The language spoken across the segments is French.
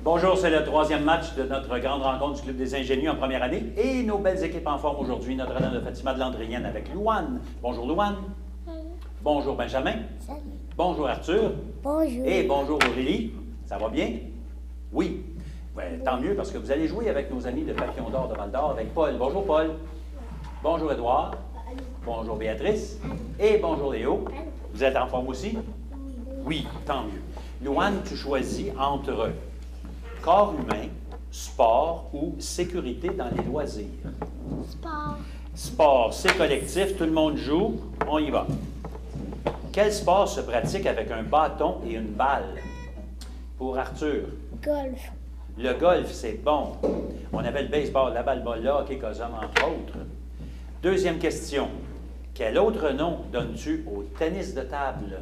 Bonjour, c'est le troisième match de notre grande rencontre du Club des ingénieux en première année. Et nos belles équipes en forme aujourd'hui, Notre-Dame de Fatima de Landrienne avec Louane. Bonjour Louane. Salut. Bonjour Benjamin. Salut. Bonjour Arthur. Bonjour. Et bonjour Aurélie. Ça va bien? Oui. Ben, tant mieux parce que vous allez jouer avec nos amis de Papillon d'Or de Val d'Or avec Paul. Bonjour Paul. Bonjour Édouard. Bonjour Béatrice. Et bonjour Léo. Vous êtes en forme aussi? Oui, tant mieux. Louane, tu choisis entre corps humain, sport ou sécurité dans les loisirs. Sport. Sport, c'est collectif, tout le monde joue, on y va. Quel sport se pratique avec un bâton et une balle? Pour Arthur. Golf. Le golf, c'est bon. On avait le baseball, la balle, le hockey, cosum, entre autres. Deuxième question. Quel autre nom donnes-tu au tennis de table?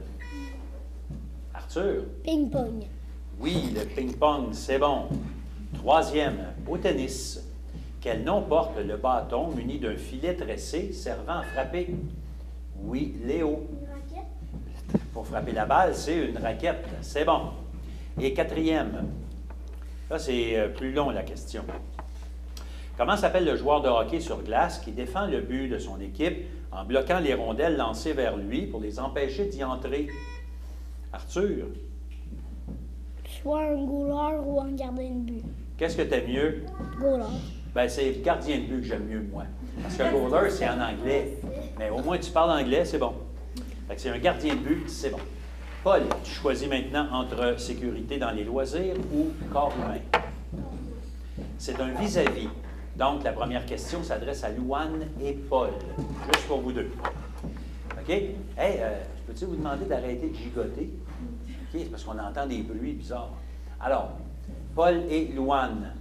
Arthur? Ping-pong. Oui, le ping-pong, c'est bon. Troisième, au tennis. Quel nom porte le bâton muni d'un filet tressé servant à frapper? Oui, Léo. Une raquette. Pour frapper la balle, c'est une raquette. C'est bon. Et quatrième, là, c'est plus long la question. Comment s'appelle le joueur de hockey sur glace qui défend le but de son équipe en bloquant les rondelles lancées vers lui pour les empêcher d'y entrer? Arthur? Soit un goaler ou un gardien de but. Qu'est-ce que t'aimes mieux? Goaler. Ben, c'est le gardien de but que j'aime mieux, moi. Parce que goaler, c'est en anglais. Mais au moins, tu parles anglais, c'est bon. Fait que c'est un gardien de but, c'est bon. Paul, tu choisis maintenant entre sécurité dans les loisirs ou corps humain. C'est un vis-à-vis. Donc, la première question s'adresse à Louane et Paul. Juste pour vous deux. OK? Hey, peux-tu vous demander d'arrêter de gigoter? OK? C'est parce qu'on entend des bruits bizarres. Alors, Paul et Louane.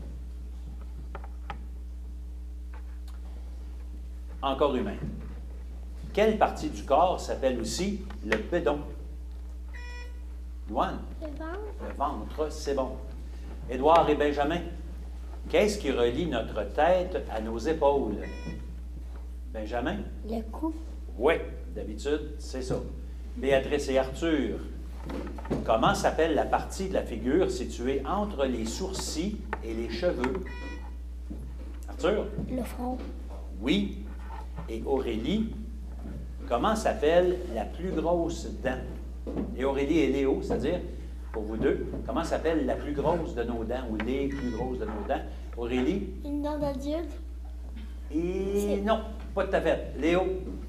En corps humain. Quelle partie du corps s'appelle aussi le bedon? Louane? Le ventre. Le ventre, c'est bon. Édouard et Benjamin? Qu'est-ce qui relie notre tête à nos épaules? Benjamin? Le cou. Oui, d'habitude, c'est ça. Béatrice et Arthur? Comment s'appelle la partie de la figure située entre les sourcils et les cheveux? Arthur? Le front. Oui. Et Aurélie? Comment s'appelle la plus grosse dent? Et Aurélie et Léo, c'est-à-dire, pour vous deux, comment s'appelle la plus grosse de nos dents ou les plus grosses de nos dents? Aurélie? Une dent d'adulte. Et non, pas tout à fait. Léo?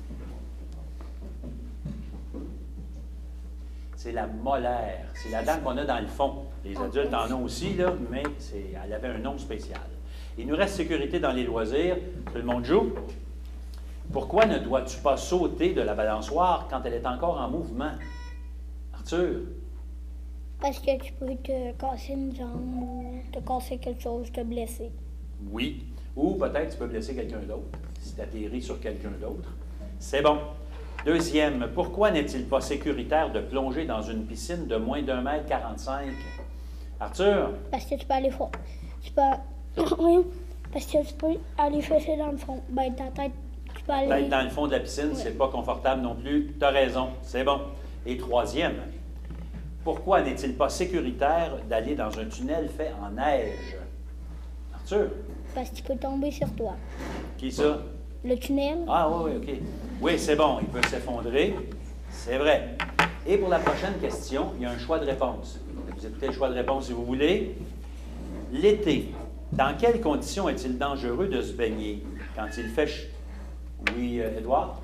C'est la molaire. C'est la dent qu'on a dans le fond. Les adultes en ont aussi, là, mais elle avait un nom spécial. Il nous reste sécurité dans les loisirs. Tout le monde joue. Pourquoi ne dois-tu pas sauter de la balançoire quand elle est encore en mouvement? Arthur? Parce que tu peux te casser une jambe ou te casser quelque chose, te blesser. Oui. Ou peut-être tu peux blesser quelqu'un d'autre si tu atterris sur quelqu'un d'autre. C'est bon. Deuxième, pourquoi n'est-il pas sécuritaire de plonger dans une piscine de moins d'1,45 m? Arthur? Parce que tu peux aller fort. Oui. Parce que tu peux aller chercher dans le fond. Ben, ta tête, tu peux aller. Peut-être dans le fond de la piscine, c'est pas confortable non plus. Tu as raison. C'est bon. Et troisième, pourquoi n'est-il pas sécuritaire d'aller dans un tunnel fait en neige? Arthur? Parce qu'il peut tomber sur toi. Qui ça? Le tunnel. Ah oui, OK. Oui, c'est bon, il peut s'effondrer. C'est vrai. Et pour la prochaine question, il y a un choix de réponse. Vous écoutez le choix de réponse si vous voulez. L'été, dans quelles conditions est-il dangereux de se baigner? Quand il fait Oui, Édouard?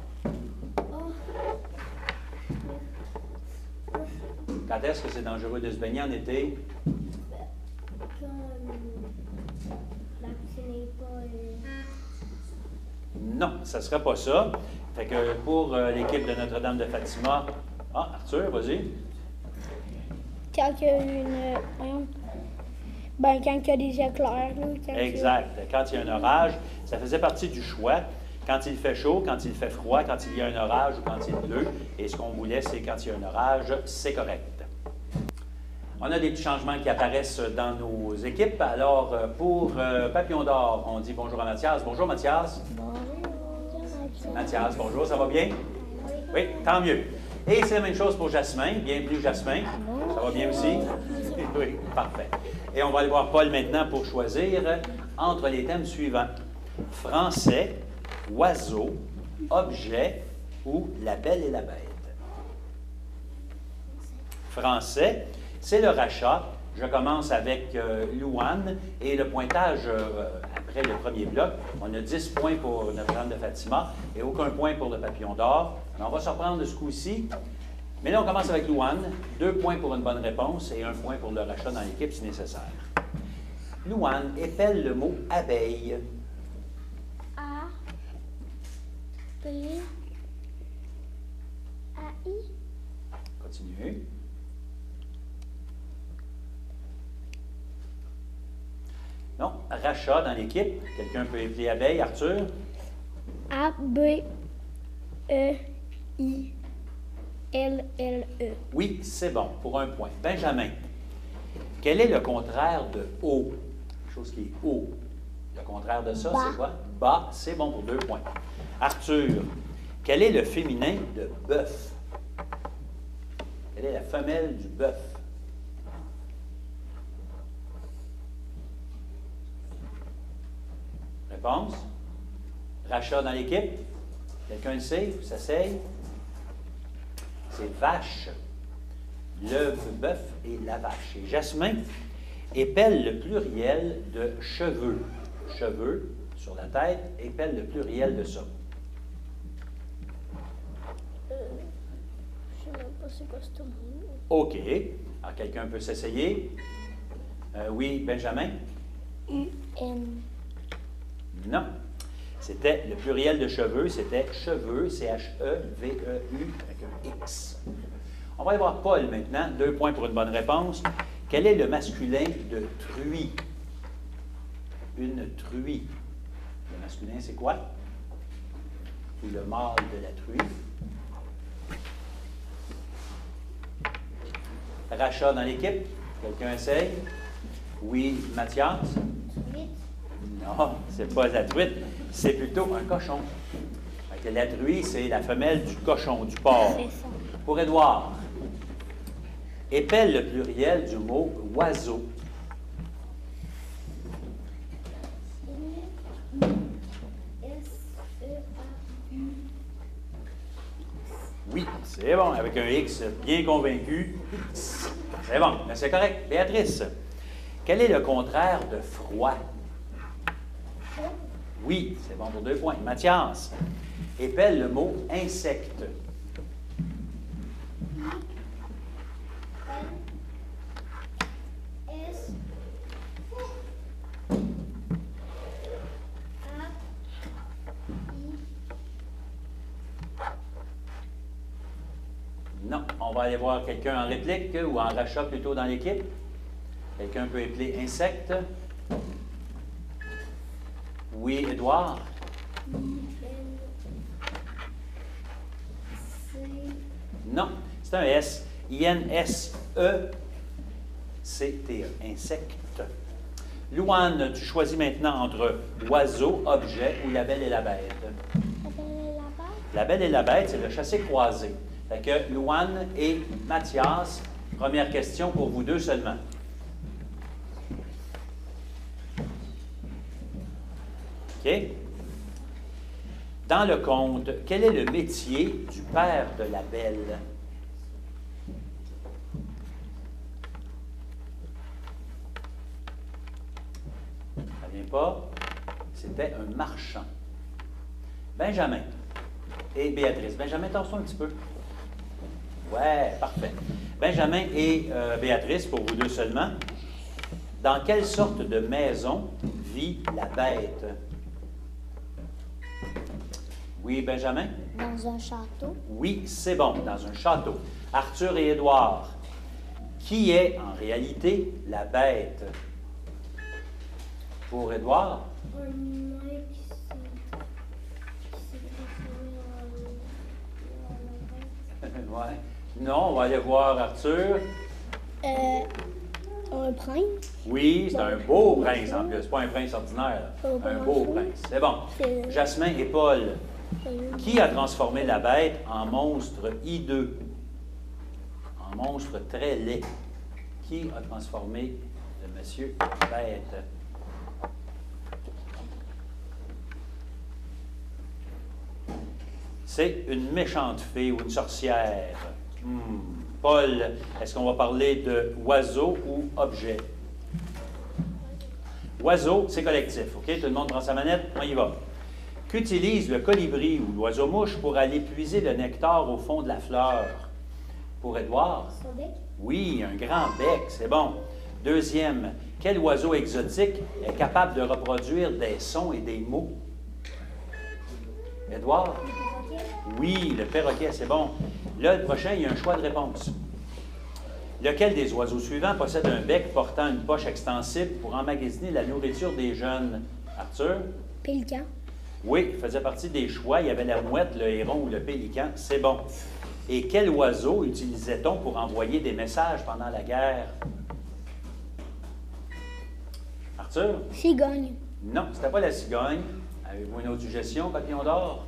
Quand est-ce que c'est dangereux de se baigner en été? La piscine n'est pas. Non, ça ne serait pas ça. Fait que pour l'équipe de Notre-Dame de Fatima... Ah, Arthur, vas-y. Quand il y a une. Ben, quand il y a des éclairs, là. Exact. Quand il y a un orage, ça faisait partie du choix. Quand il fait chaud, quand il fait froid, quand il y a un orage ou quand il pleut. Et ce qu'on voulait, c'est quand il y a un orage, c'est correct. On a des petits changements qui apparaissent dans nos équipes. Alors, pour Papillon d'Or, on dit bonjour à Mathias. Bonjour, Mathias. Bonjour. Mathias, bonjour, ça va bien? Oui, tant mieux. Et c'est la même chose pour Jasmin. Bienvenue, Jasmin. Ça va bien aussi? Oui, parfait. Et on va aller voir Paul maintenant pour choisir entre les thèmes suivants. Français, oiseau, objet ou la belle et la bête. Français, c'est le rachat. Je commence avec Louane et le pointage après le premier bloc. On a 10 points pour Notre-Dame de Fatima et aucun point pour le Papillon d'Or. Alors, on va se reprendre de ce coup-ci. Mais là, on commence avec Louane. 2 points pour une bonne réponse et 1 point pour le rachat dans l'équipe si nécessaire. Louane épelle le mot abeille. A, B, A, I. Continue. Non, rachat dans l'équipe. Quelqu'un peut épeler abeille. Arthur? A, B, E, I, L, L, E. Oui, c'est bon, pour 1 point. Benjamin, quel est le contraire de haut? Quelque chose qui est haut. Le contraire de ça, Bas. c'est quoi? Bas, c'est bon pour 2 points. Arthur, quel est le féminin de bœuf? Quelle est la femelle du bœuf? Réponse? Rachat dans l'équipe? Quelqu'un le sait? S'essaye? C'est vache. Le bœuf et la vache. Et Jasmin épelle le pluriel de cheveux. Cheveux sur la tête, épelle le pluriel de ça. Je sais même pas c'est quoi ce mot. OK. Alors, quelqu'un peut s'essayer? Oui, Benjamin? U, N. Non. C'était le pluriel de cheveux, c'était cheveux, C-H-E-V-E-U, avec un X. On va aller voir Paul maintenant. 2 points pour une bonne réponse. Quel est le masculin de truie? Une truie. Le masculin, c'est quoi? Ou le mâle de la truie? Rachat dans l'équipe. Quelqu'un essaye? Oui, Mathias? Non, c'est pas la truite, c'est plutôt un cochon. Fait que la truie, c'est la femelle du cochon, du porc. C'est ça. Pour Édouard, épelle le pluriel du mot oiseau. S-E-A-U. Oui, c'est bon, avec un X bien convaincu. C'est bon, mais c'est correct. Béatrice, quel est le contraire de froid? Oui, c'est bon pour 2 points. Mathias, épelle le mot insecte. S. Non, on va aller voir quelqu'un en réplique ou en rachat plutôt dans l'équipe. Quelqu'un peut épeler insecte. Oui, Édouard? Non, c'est un S. I-N-S-E-C-T-E. Insecte. Louane, tu choisis maintenant entre oiseau, objet ou la belle et la bête. La belle et la bête, c'est le chassé-croisé. Fait que Louane et Mathias, première question pour vous deux seulement. OK? Dans le conte, quel est le métier du père de la belle? Ça vient pas? C'était un marchand. Benjamin et Béatrice. Benjamin, t'en un petit peu. Ouais, parfait. Benjamin et Béatrice, pour vous deux seulement. Dans quelle sorte de maison vit la bête? Oui, Benjamin? Dans un château. Oui, c'est bon, dans un château. Arthur et Édouard, qui est en réalité la bête? Pour Édouard? Un humain qui s'est Ouais. Non, on va aller voir Arthur. un prince. Oui, c'est un beau prince en plus, pas un prince ordinaire. Un beau prince. C'est bon. Jasmin et Paul, qui a transformé la bête en monstre hideux? en monstre très laid. Qui a transformé le monsieur bête? C'est une méchante fée ou une sorcière. Paul, est-ce qu'on va parler de oiseau ou objet? Oiseau, c'est collectif, OK? Tout le monde prend sa manette, on y va. Qu'utilise le colibri ou l'oiseau-mouche pour aller puiser le nectar au fond de la fleur? Pour Édouard? Son bec? Oui, un grand bec, c'est bon. Deuxième, quel oiseau exotique est capable de reproduire des sons et des mots? Édouard? Le perroquet? Oui, le perroquet, c'est bon. Là, le prochain, il y a un choix de réponse. Lequel des oiseaux suivants possède un bec portant une poche extensible pour emmagasiner la nourriture des jeunes? Arthur? Pélican? Oui, il faisait partie des choix. Il y avait la mouette, le héron ou le pélican. C'est bon. Et quel oiseau utilisait-on pour envoyer des messages pendant la guerre? Arthur? Cigogne? Non, c'était pas la cigogne. Avez-vous une autre suggestion, papillon d'or?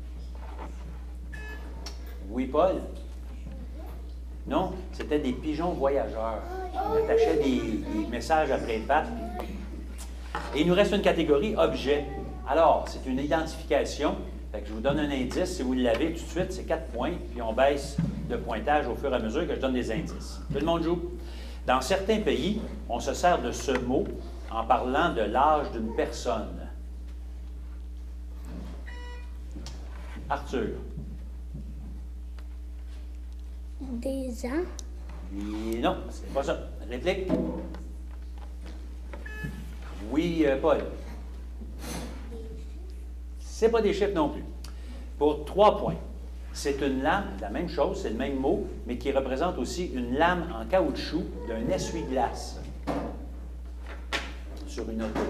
Oui, Paul? Non, c'était des pigeons voyageurs. Ils attachaient des messages après les pattes. Et il nous reste une catégorie objet. Alors, c'est une identification. Fait que je vous donne un indice. Si vous l'avez tout de suite, c'est 4 points. Puis on baisse de pointage au fur et à mesure que je donne des indices. Tout le monde joue. Dans certains pays, on se sert de ce mot en parlant de l'âge d'une personne. Arthur. Des ans? Et non, c'est pas ça. Réplique. Oui, Paul. C'est pas des chiffres non plus. Pour 3 points. C'est une lame, la même chose, c'est le même mot, mais qui représente aussi une lame en caoutchouc d'un essuie-glace sur une auto.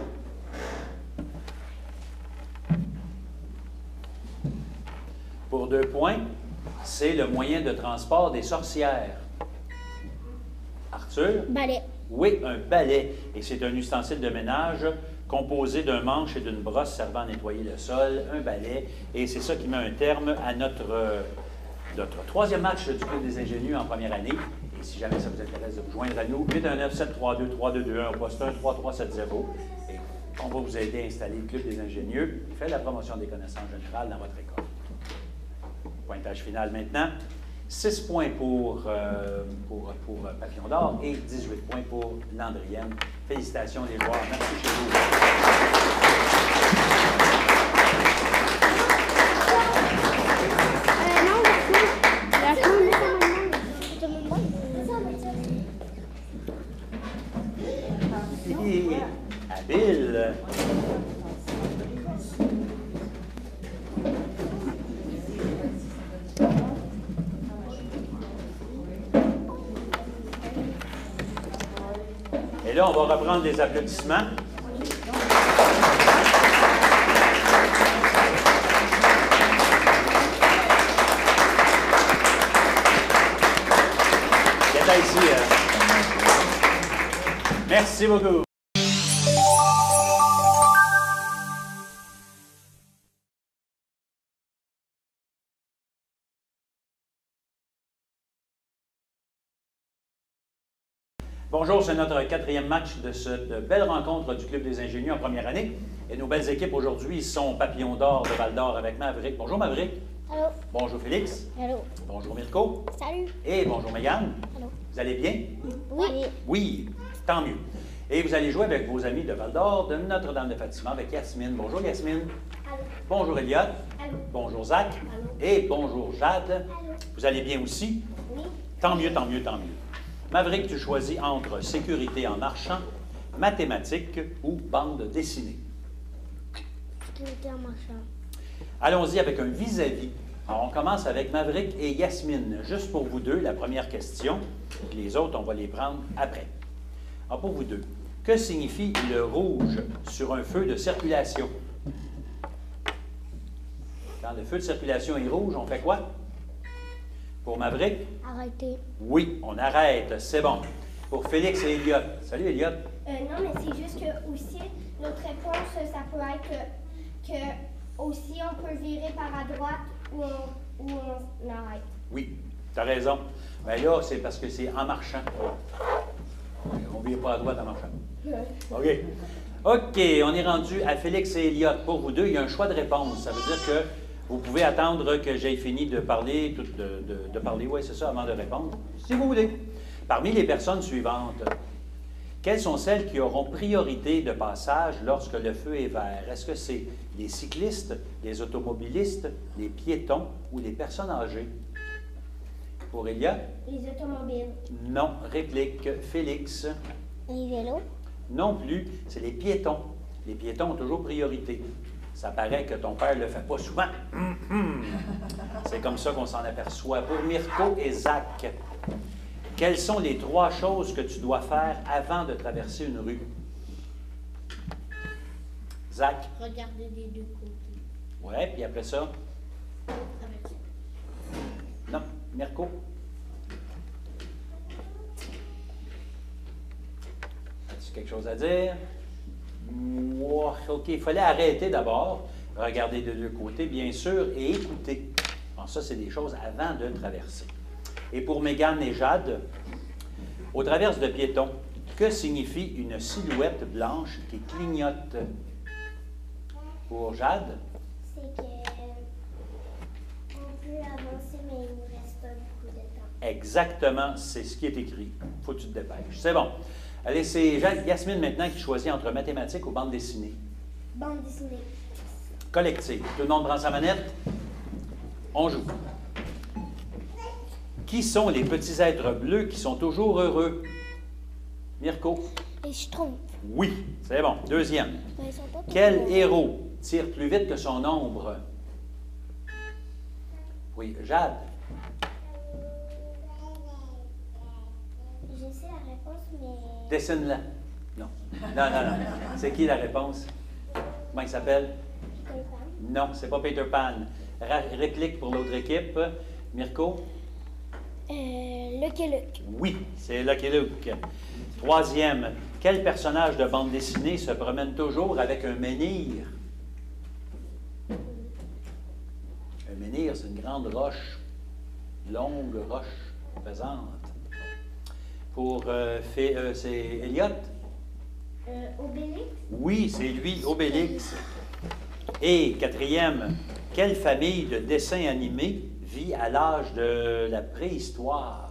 Pour 2 points, c'est le moyen de transport des sorcières. Arthur? Balai? Oui, un balai. Et c'est un ustensile de ménage composé d'un manche et d'une brosse servant à nettoyer le sol, un balai. Et c'est ça qui met un terme à notre 3e match du Club des ingénieux en première année. Et si jamais ça vous intéresse de vous joindre à nous, 819-732-3221 au poste 1 3370. Et on va vous aider à installer le Club des ingénieux. Faites la promotion des connaissances générales dans votre école. Pointage final maintenant. 6 points pour Papillon d'or et 18 points pour Landrienne. Félicitations les joueurs. Merci chez vous. Non, la Habile. Et là, on va reprendre les applaudissements. C'est ici. Merci beaucoup. Bonjour, c'est notre 4e match de cette belle rencontre du Club des ingénieux en première année. Et nos belles équipes aujourd'hui sont Papillon d'or de Val-d'Or avec Maverick. Bonjour Maverick. Allô. Bonjour Félix. Allô. Bonjour Mirko. Salut. Et bonjour Mégane. Allô. Vous allez bien? Oui. Oui, tant mieux. Et vous allez jouer avec vos amis de Val-d'Or, de Notre-Dame de Fatima, avec Yasmine. Bonjour Yasmine. Allô. Bonjour Elliot. Allô. Bonjour Zach. Allô. Et bonjour Jade. Allô. Vous allez bien aussi? Oui. Tant mieux, tant mieux, tant mieux. Maverick, tu choisis entre sécurité en marchant, mathématiques ou bande dessinée. Sécurité en marchant. Allons-y avec un vis-à-vis. Alors, on commence avec Maverick et Yasmine. Juste pour vous deux, la première question. Les autres, on va les prendre après. Alors, pour vous deux, que signifie le rouge sur un feu de circulation? Quand le feu de circulation est rouge, on fait quoi? Pour Maverick? Arrêtez. Oui, on arrête, c'est bon. Pour Félix et Elliot. Salut Elliot. Non, mais c'est juste que aussi, notre réponse, ça peut être que aussi on peut virer par à droite ou on arrête. Oui. Tu as raison. Mais là, c'est parce que c'est en marchant. On ne vient pas à droite en marchant. OK. OK, on est rendu à Félix et Elliot. Pour vous deux, il y a un choix de réponse. Ça veut dire que vous pouvez attendre que j'aie fini de parler, de parler, oui, c'est ça, avant de répondre, si vous voulez. Parmi les personnes suivantes, quelles sont celles qui auront priorité de passage lorsque le feu est vert? Est-ce que c'est les cyclistes, les automobilistes, les piétons ou les personnes âgées? Pour Elia? Les automobiles. Non. Réplique. Félix? Les vélos. Non plus. C'est les piétons. Les piétons ont toujours priorité. Ça paraît que ton père ne le fait pas souvent. C'est comme ça qu'on s'en aperçoit. Pour Mirko et Zach, quelles sont les 3 choses que tu dois faire avant de traverser une rue? Zach? Regardez des deux côtés. Oui, puis après ça? Traverser. Non. Mirko? As-tu quelque chose à dire? OK, il fallait arrêter d'abord, regarder de deux côtés, bien sûr, et écouter. Bon, ça, c'est des choses avant de traverser. Et pour Mégane et Jade, au traverse de piétons, que signifie une silhouette blanche qui clignote? Pour Jade? C'est qu'on peut avancer, mais il nous reste pas beaucoup de temps. Exactement, c'est ce qui est écrit. Il faut que tu te dépêches. C'est bon. Allez, c'est Yasmine maintenant qui choisit entre mathématiques ou bande dessinée. Bande dessinée. Collective. Tout le monde prend sa manette. On joue. Qui sont les petits êtres bleus qui sont toujours heureux? Mirko? Les schtroumpfs. Oui, c'est bon. Deuxième. Mais ils sont pas Quel toujours- héros tire plus vite que son ombre? Oui, Jade. Je sais la réponse, mais... Dessine-la. Non. Non. C'est qui la réponse? Comment il s'appelle? Peter Pan. Non, c'est pas Peter Pan. Réplique pour l'autre équipe. Mirko? Lucky Luke. Oui, c'est Lucky Luke. Troisième, quel personnage de bande dessinée se promène toujours avec un menhir? Un menhir, c'est une grande roche, longue roche pesante. Pour, c'est Elliot? Obélix. Oui, c'est lui, Obélix. Et quatrième, quelle famille de dessins animés vit à l'âge de la préhistoire?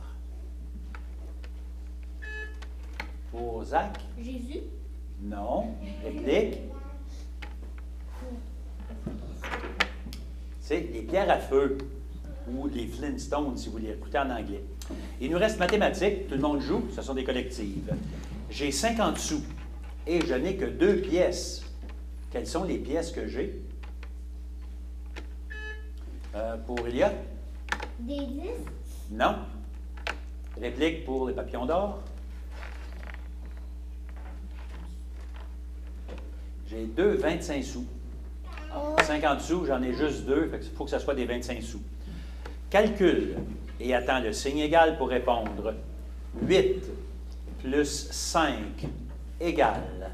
Pour Zach? Jésus. Non. Réplique? C'est les pierres à feu, ou les Flintstones, si vous les écoutez en anglais. Il nous reste mathématiques, tout le monde joue, ce sont des collectives. J'ai 50 sous et je n'ai que 2 pièces. Quelles sont les pièces que j'ai? Pour Elia? Des 10. Non. Réplique pour les papillons d'or? J'ai 2 25 sous. 50 sous, j'en ai juste 2, il faut que ce soit des 25 sous. Calcule et attends le signe égal pour répondre. 8 plus 5 égale.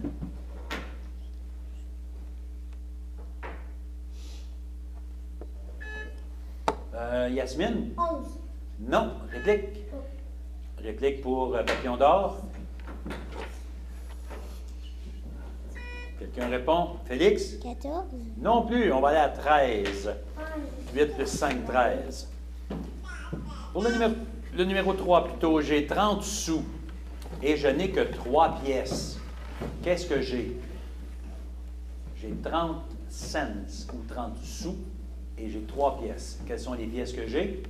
Yasmine? 11. Non. Réplique? Réplique pour papillon d'or? Quelqu'un répond? Félix? 14. Non plus, on va aller à 13. 8 plus 5, 13. Pour le numéro 3, plutôt, j'ai 30 sous et je n'ai que 3 pièces. Qu'est-ce que j'ai? J'ai 30 cents ou 30 sous et j'ai 3 pièces. Quelles sont les pièces que j'ai?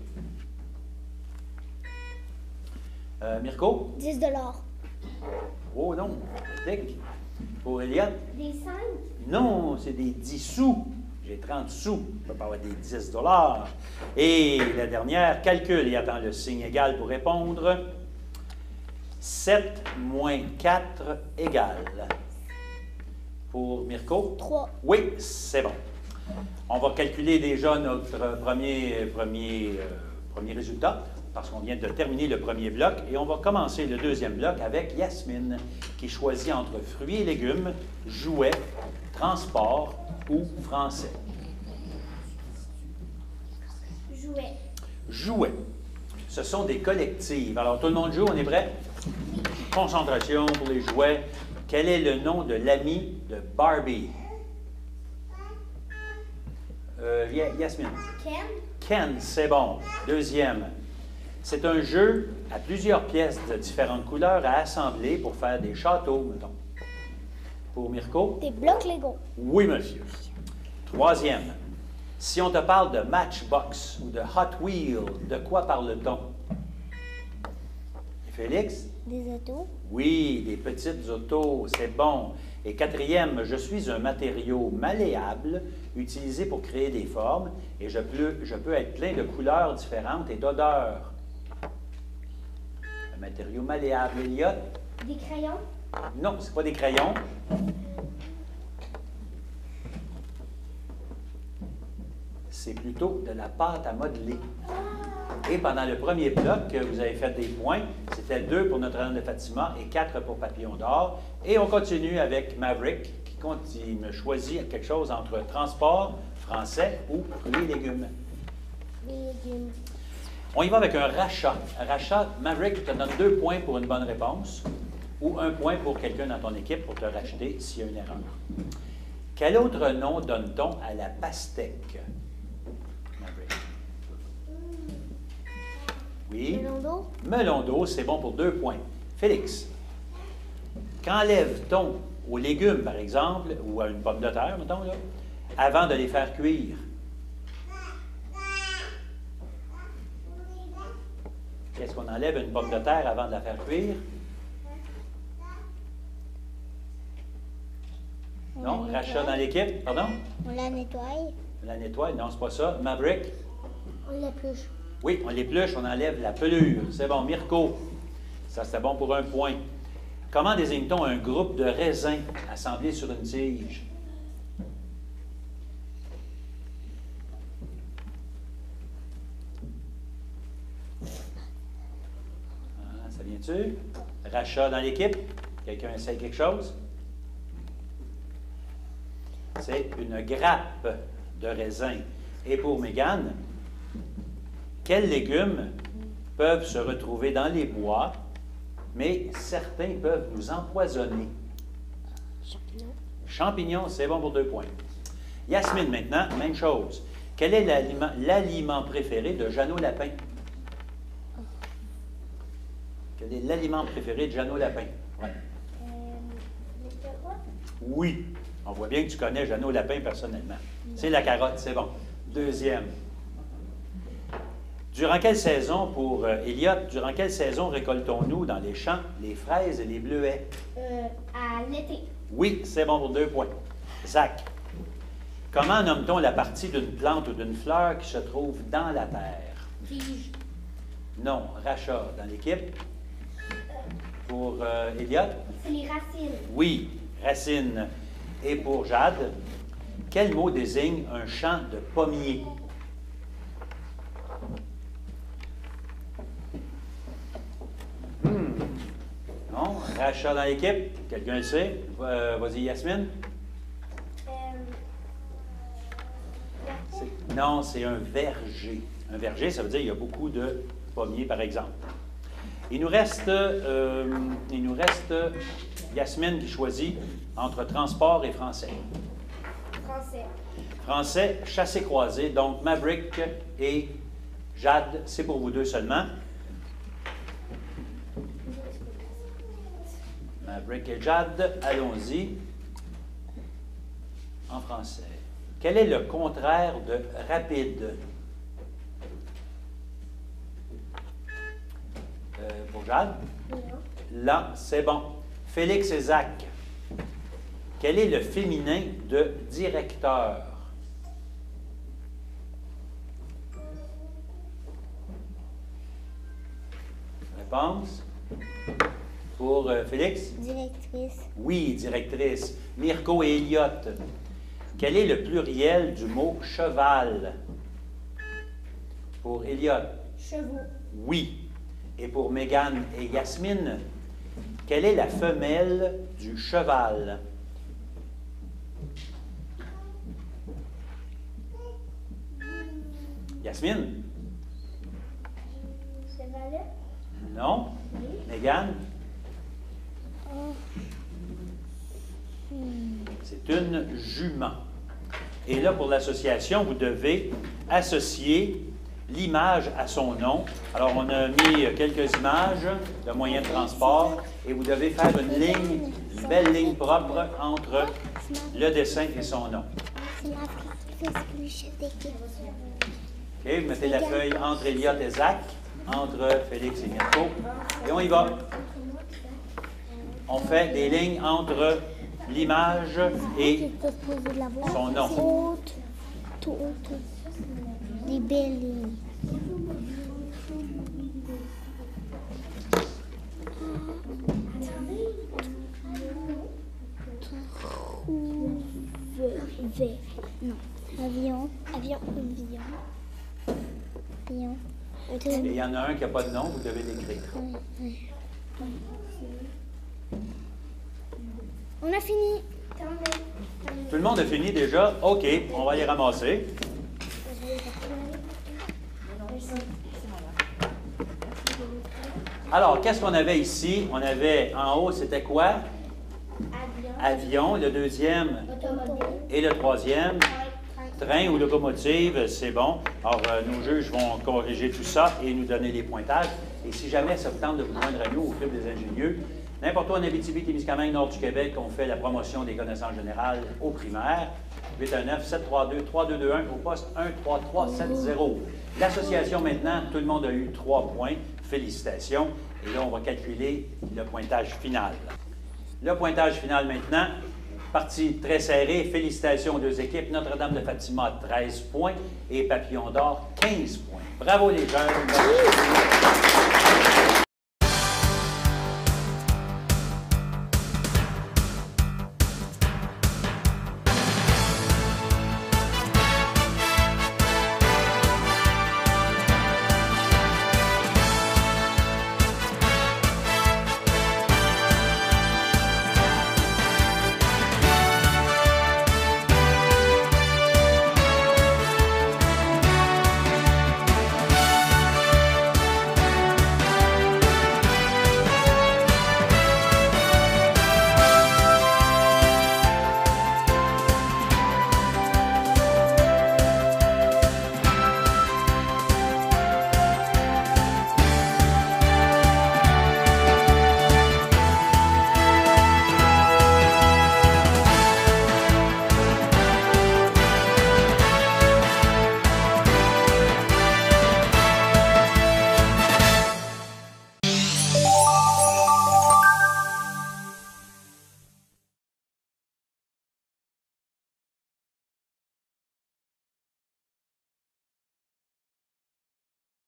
Mirko? 10 $. Oh non. Tic. Pour Elliot? Des 5. Non, c'est des 10 sous. J'ai 30 sous. Je ne peux pas avoir des 10 $. Et la dernière, calcule et attends le signe égal pour répondre. 7 moins 4 égale. Pour Mirko? 3. Oui, c'est bon. On va calculer déjà notre premier résultat, parce qu'on vient de terminer le premier bloc, et on va commencer le deuxième bloc avec Yasmine, qui choisit entre fruits et légumes, jouets, transport ou français. Jouet. Jouets. Ce sont des collectives. Alors, tout le monde joue, on est prêt? Concentration pour les jouets. Quel est le nom de l'ami de Barbie? Yasmine. Ken. Ken, c'est bon. Deuxième. C'est un jeu à plusieurs pièces de différentes couleurs à assembler pour faire des châteaux, mettons. Pour Mirko? Des blocs Lego. Oui, monsieur. Troisième. Si on te parle de Matchbox ou de Hot Wheel, de quoi parle-t-on? Félix? Des autos. Oui, des petites autos, c'est bon. Et quatrième, je suis un matériau malléable utilisé pour créer des formes et je peux être plein de couleurs différentes et d'odeurs. Un matériau malléable, Elliot? Des crayons. Non, ce n'est pas des crayons. C'est plutôt de la pâte à modeler. Et pendant le premier bloc, vous avez fait des points. C'était 2 pour Notre-Dame de Fatima et 4 pour Papillon d'Or. Et on continue avec Maverick, qui me choisit quelque chose entre transport, français ou fruits et légumes. Des légumes. On y va avec un rachat. Rachat, Maverick te donne 2 points pour une bonne réponse ou 1 point pour quelqu'un dans ton équipe pour te racheter s'il y a une erreur. Quel autre nom donne-t-on à la pastèque? Maverick. Oui. Melon d'eau. Melon d'eau, c'est bon pour 2 points. Félix, qu'enlève-t-on aux légumes, par exemple, ou à une pomme de terre, mettons, là, avant de les faire cuire? Qu'est-ce qu'on enlève à une pomme de terre avant de la faire cuire? Non? Rachat dans l'équipe? Pardon? On la nettoie. On la nettoie? Non, c'est pas ça. Maverick? On l'épluche. Oui, on l'épluche, on enlève la pelure. C'est bon. Mirko? Ça, c'était bon pour 1 point. Comment désigne-t-on un groupe de raisins assemblés sur une tige? Ah, ça vient-tu? Rachat dans l'équipe? Quelqu'un essaie quelque chose? C'est une grappe de raisin. Et pour Mégane, quels légumes peuvent se retrouver dans les bois, mais certains peuvent nous empoisonner? Champignons. Champignons, c'est bon pour 2 points. Yasmine, maintenant, même chose. Quel est l'aliment préféré de Jeannot Lapin? Quel est l'aliment préféré de Jeannot Lapin? Ouais. Les carottes. Oui. On voit bien que tu connais Jeannot Lapin personnellement. C'est la carotte, c'est bon. Deuxième. Durant quelle saison, pour Elliot, durant quelle saison récoltons-nous dans les champs les fraises et les bleuets? À l'été. Oui, c'est bon pour 2 points. Zach, comment nomme-t-on la partie d'une plante ou d'une fleur qui se trouve dans la terre? Tige. Non, rachat dans l'équipe. Pour Elliot? C'est les racines. Oui, racine. Et pour Jade, quel mot désigne un champ de pommiers? Non, rachat dans l'équipe. Quelqu'un le sait? Vas-y, Yasmine. Non, c'est un verger. Un verger, ça veut dire qu'il y a beaucoup de pommiers, par exemple. Il nous reste Yasmine qui choisit entre transport et français. Français. Français, chassé-croisé. Donc, Maverick et Jade, c'est pour vous deux seulement. Maverick et Jade, allons-y. En français. Quel est le contraire de rapide? Pour Jade? Lent, c'est bon. Félix et Zach. Quel est le féminin de directeur? Réponse? Pour Félix? Directrice. Oui, directrice. Mirko et Elliot. Quel est le pluriel du mot cheval? Pour Elliot? Chevaux. Oui. Et pour Mégane et Yasmine, quelle est la femelle du cheval? Yasmine? C'est Toilette? Non. Mégane? C'est une jument. Et là, pour l'association, vous devez associer l'image à son nom. Alors, on a mis quelques images de moyens de transport et vous devez faire une ligne, une belle ligne propre entre le dessin et son nom. C'est ma le chef d'équipe. OK, vous mettez la feuille entre Elliot et Zach, entre Félix et Mirko, et on y va. On fait des lignes entre l'image et son nom. Des belles lignes. Non. Avion. Avion. Et il y en a un qui n'a pas de nom, vous devez l'écrire. On a fini. Tout le monde a fini déjà? OK, on va les ramasser. Alors, qu'est-ce qu'on avait ici? On avait en haut, c'était quoi? Avion. Le deuxième et le troisième. Train ou locomotive, c'est bon. Alors, nos juges vont corriger tout ça et nous donner les pointages. Et si jamais ça vous tente de vous joindre à nous au Club des ingénieux, n'importe où en Abitibi-Témiscamingue, nord du Québec, on fait la promotion des connaissances générales au primaire. 819-732-3221 au poste 13370. L'association maintenant, tout le monde a eu 3 points. Félicitations. Et là, on va calculer le pointage final. Le pointage final maintenant, partie très serrée. Félicitations aux deux équipes. Notre-Dame de Fatima, 13 points et Papillon d'Or, 15 points. Bravo les jeunes.